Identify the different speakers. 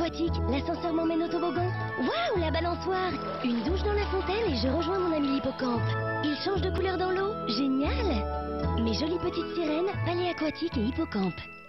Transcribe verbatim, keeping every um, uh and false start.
Speaker 1: aquatique. L'ascenseur m'emmène au toboggan. Waouh, la balançoire. Une douche dans la fontaine et je rejoins mon ami l'hippocampe. Il change de couleur dans l'eau. Génial. Mes jolies petites sirènes, palais aquatique et hippocampe.